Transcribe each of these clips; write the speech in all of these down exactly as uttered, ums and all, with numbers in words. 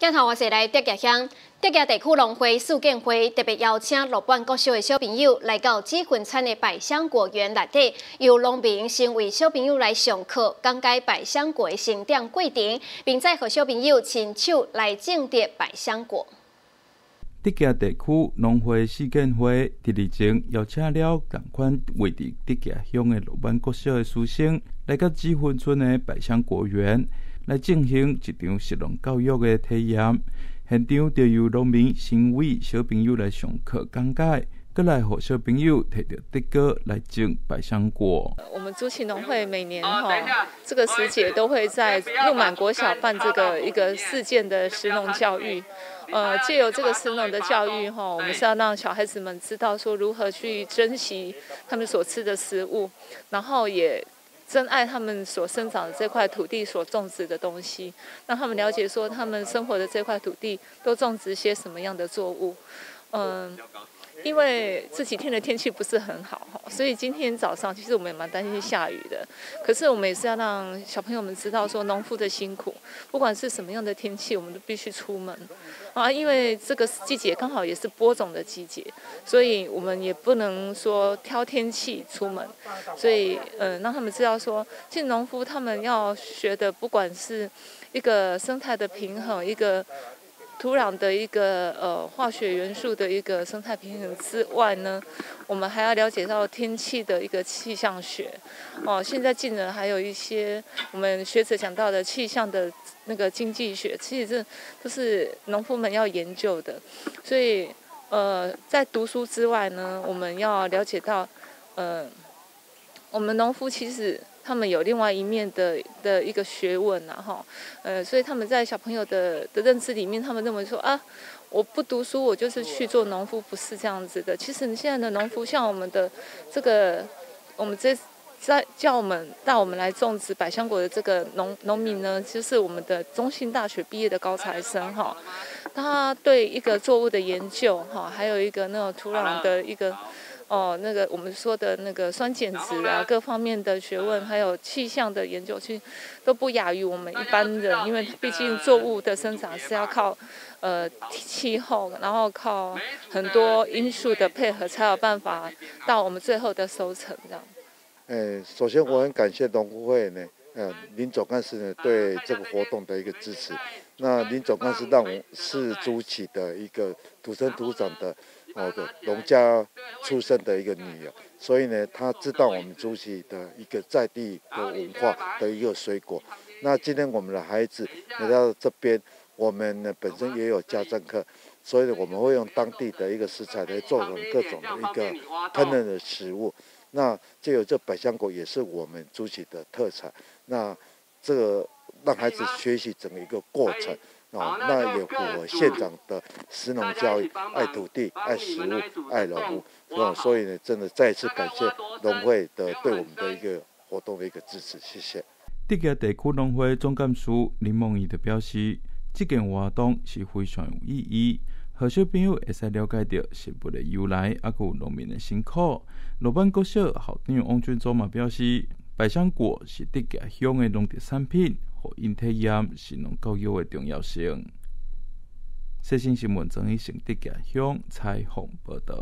镜头我是来德家乡，德家地区农会事件会特别邀请鹿苑国小的小朋友来到紫云产的百香果园内底，由农民先为小朋友来上课，讲解百香果的生长过程，并再和小朋友亲手来种植百香果。 德家地区农会事件会伫日前邀请了同款位伫德家乡的鹿苑国小的师生，来到紫云村的百香果园来进行一场实农教育的体验。现场就由农民先为小朋友来上课讲解，搁来和小朋友摕着德果来种百香果。 我们竹崎农会每年哈这个时节都会在鹿满国小办这个一个事件的食农教育。 呃，借由这个食农的教育哈，我们是要让小孩子们知道说如何去珍惜他们所吃的食物，然后也珍爱他们所生长的这块土地所种植的东西，让他们了解说他们生活的这块土地都种植些什么样的作物。嗯、呃，因为这几天的天气不是很好哈，所以今天早上其实我们也蛮担心下雨的。可是我们也是要让小朋友们知道说农夫的辛苦，不管是什么样的天气，我们都必须出门。 啊，因为这个季节刚好也是播种的季节，所以我们也不能说挑天气出门，所以呃，让他们知道说，其实农夫他们要学的，不管是一个生态的平衡，一个土壤的一个呃化学元素的一个生态平衡之外呢，我们还要了解到天气的一个气象学。哦，现在进了还有一些我们学者讲到的气象的。 那个经济学，其实这都是农夫们要研究的，所以呃，在读书之外呢，我们要了解到，呃，我们农夫其实他们有另外一面的的一个学问啊，哈，呃，所以他们在小朋友的的认知里面，他们认为说啊，我不读书，我就是去做农夫，不是这样子的。其实现在的农夫，像我们的这个，我们这。 在叫我们带我们来种植百香果的这个农农民呢，就是我们的中兴大学毕业的高材生哈，他对一个作物的研究哈，还有一个那种土壤的一个哦那个我们说的那个酸碱值啊各方面的学问，还有气象的研究，其实都不亚于我们一般人，因为毕竟作物的生长是要靠呃气候，然后靠很多因素的配合，才有办法到我们最后的收成这样。 呃，首先我很感谢农夫会呢，呃，林总干事呢对这个活动的一个支持。那林总干事让我是竹崎的一个土生土长的哦的农家出身的一个女儿，所以呢，她知道我们竹崎的一个在地的文化的一个水果。那今天我们的孩子来到这边，我们呢本身也有家政课，所以我们会用当地的一个食材来做成各种的一个烹饪的食物。 那就有这百香果也是我们竹崎的特产，那这个让孩子学习整个一个过程啊，那也符合县长的食农教育，爱土地、爱食物、爱农务啊，所以呢，真的再一次感谢农会的对我们的一个活动的一个支持，谢谢。 德家地区农会总干事林梦怡就表示，这件活动是非常有意义。 和小朋友会使了解到食物的由来，还有农民的辛苦。鹿苑国小校长王俊祖嘛表示，百香果是德家乡的农特产品，互因体验食农教育的重要性。世新新闻曾以成德家乡采访报道。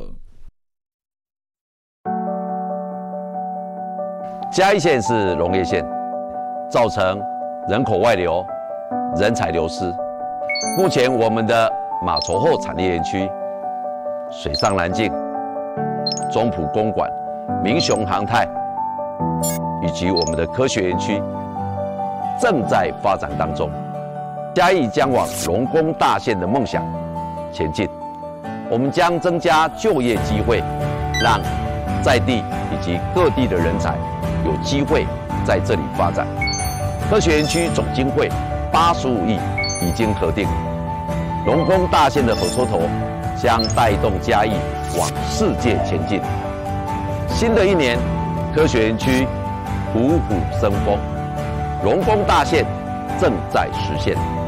嘉义县是农业县，造成人口外流、人才流失。目前我们的 马稠后产业园区、水上南靖、中埔公馆、民雄航太，以及我们的科学园区，正在发展当中。嘉义将往农工大县的梦想前进。我们将增加就业机会，让在地以及各地的人才有机会在这里发展。科学园区总经费八十五亿已经核定。 农工大县的火车头将带动嘉义往世界前进。新的一年，科学园区虎虎生风，农工大县正在实现。